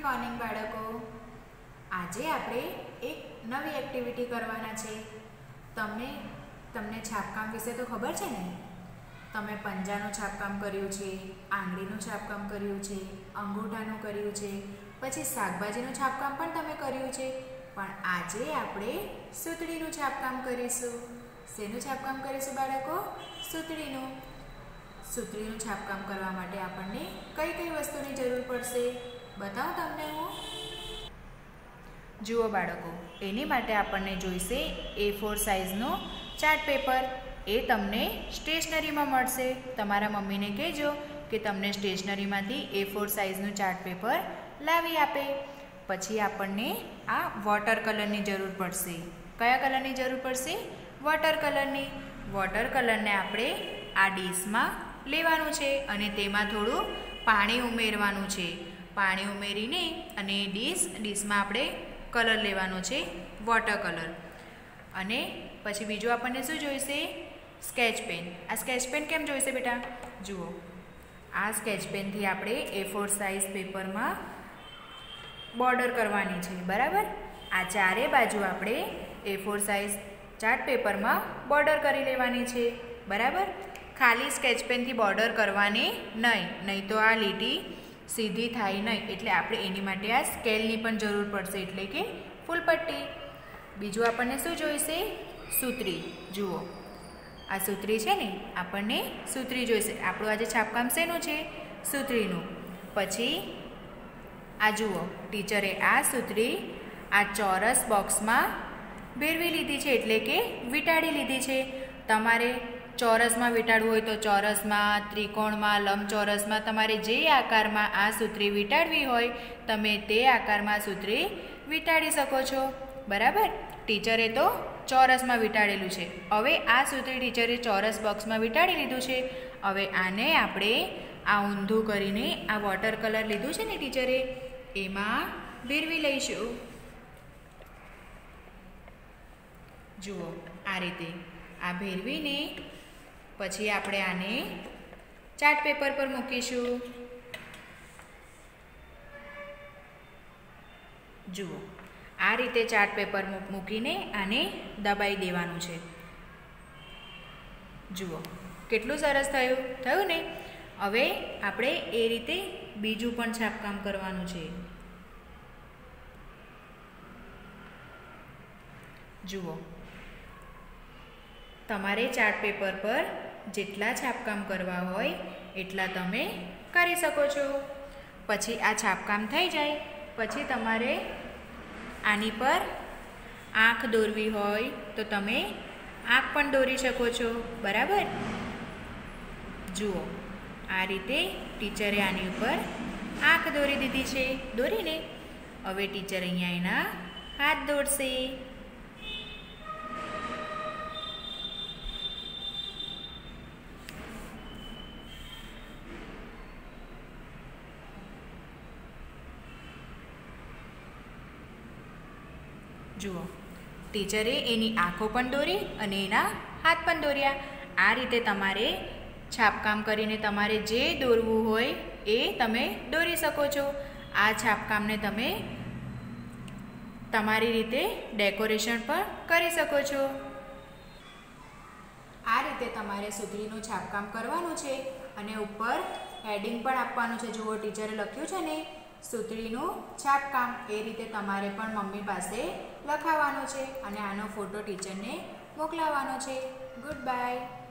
Morning બાળકો, આજે આપણે એક નવી એક્ટિવિટી કરવાના છે। તમને છાપકામ વિશે તો ખબર છે ને? તમે પંજાનું છાપકામ કર્યું છે, આંગળીનું છાપકામ કર્યું છે, અંગૂઠાનું કર્યું છે, પછી શાકભાજીનું છાપકામ પણ તમે કર્યું છે, પણ આજે આપણે સૂતળીનું છાપકામ કરીશું। શેનું છાપકામ કરીશું બાળકો? સૂતળીનું। સૂતળીનું છાપકામ કરવા માટે આપણને કઈ કઈ વસ્તુની જરૂર પડશે બતાવું તમને હું। જુઓ બાળકો, એની માટે આપણને જોઈશે A4 સાઇઝનો ચાર્ટ પેપર। એ તમને સ્ટેશનરીમાં મળશે। તમારા મમ્મીને કહેજો કે તમને સ્ટેશનરીમાંથી A4 સાઇઝનું ચાર્ટ પેપર લાવી આપે। પછી આપણને આ વોટર કલરની જરૂર પડશે। કયા કલરની જરૂર પડશે? વોટર કલરની। વોટર કલરને આપણે આ ડીશમાં લેવાનું છે અને તેમાં થોડું પાણી ઉમેરવાનું છે। પાણી ઉમેરીને અને ડીશમાં આપણે કલર લેવાનો છે, વોટર કલર। અને પછી બીજું આપણને શું જોઈશે? Sketch pen. આ સ્કેચ પેન કેમ જોઈશે બેટા? જુઓ, આ સ્કેચ પેનથી આપણે A4 સાઇઝ પેપરમાં બોર્ડર કરવાની છે, બરાબર? આ ચારે બાજુ આપણે A4 સાઇઝ ચાર્ટ પેપરમાં બોર્ડર કરી લેવાની છે, બરાબર? ખાલી સ્કેચ પેનથી બોર્ડર કરવાની નહીં તો આ લીટી સીધી થાય નહીં, એટલે આપણે એની માટે આ સ્કેલની પણ જરૂર પડશે, એટલે કે ફૂલપટ્ટી। બીજું આપણને શું જોઈશે? સૂતરી। જુઓ, આ સૂતરી છે ને, આપણને સૂતરી જોઈશે। આપણું આજે છાપકામ શેનું છે? સૂતરીનું। પછી આ જુઓ, ટીચરે આ સૂતરી આ ચોરસ બોક્સમાં ભેરવી લીધી છે, એટલે કે વીંટાળી લીધી છે। તમારે ચોરસમાં વીંટાળવું હોય તો ચોરસમાં, ત્રિકોણમાં, લંબચોરસમાં, તમારે જે આકારમાં આ સૂતરી વીંટાળવી હોય તમે તે આકારમાં સૂતરી વીંટાળી શકો છો, બરાબર? ટીચરે તો ચોરસમાં વીંટાળેલું છે। હવે આ સૂત્રી ટીચરે ચોરસ બોક્સમાં વીંટાળી લીધું છે। હવે આને આપણે આ ઊંધું કરીને આ વોટર કલર લીધું છે ને ટીચરે, એમાં ભેરવી લઈશું। જુઓ, આ રીતે આ ભેરવીને પછી આપણે આને ચાર્ટ પેપર પર મૂકીશું। જુઓ, આ રીતે ચાર્ટ પેપર મૂકીને આને દબાઈ દેવાનું છે। જુઓ, કેટલું સરસ થયું ને? હવે આપણે એ રીતે બીજું પણ છાપકામ કરવાનું છે। જુઓ, તમારે ચાર્ટ પેપર પર જેટલા છાપકામ કરવા હોય એટલા તમે કરી શકો છો। પછી આ છાપકામ થઈ જાય પછી તમારે આની પર આંખ દોરવી હોય તો તમે આંખ પણ દોરી શકો છો, બરાબર? જુઓ, આ રીતે ટીચરે આની ઉપર આંખ દોરી દીધી છે, દોરીને હવે ટીચર અહીંયા એના હાથ દોરશે। જુઓ, ટીચરે એની આંખો પણ દોરી અને એના હાથ પણ દોર્યા। આ રીતે તમારે છાપકામ કરીને તમારે જે દોરવું હોય એ તમે દોરી શકો છો। આ છાપકામને તમે તમારી રીતે ડેકોરેશન પણ કરી શકો છો। આ રીતે તમારે સૂતરીનું છાપકામ કરવાનું છે અને ઉપર હેડિંગ પણ આપવાનું છે। જુઓ, ટીચરે લખ્યું છે ને, સૂતળીનું છાપકામ। એ રીતે તમારે પણ મમ્મી પાસે લખાવવાનું છે અને આનો ફોટો ટીચરને મોકલાવવાનો છે। Good by.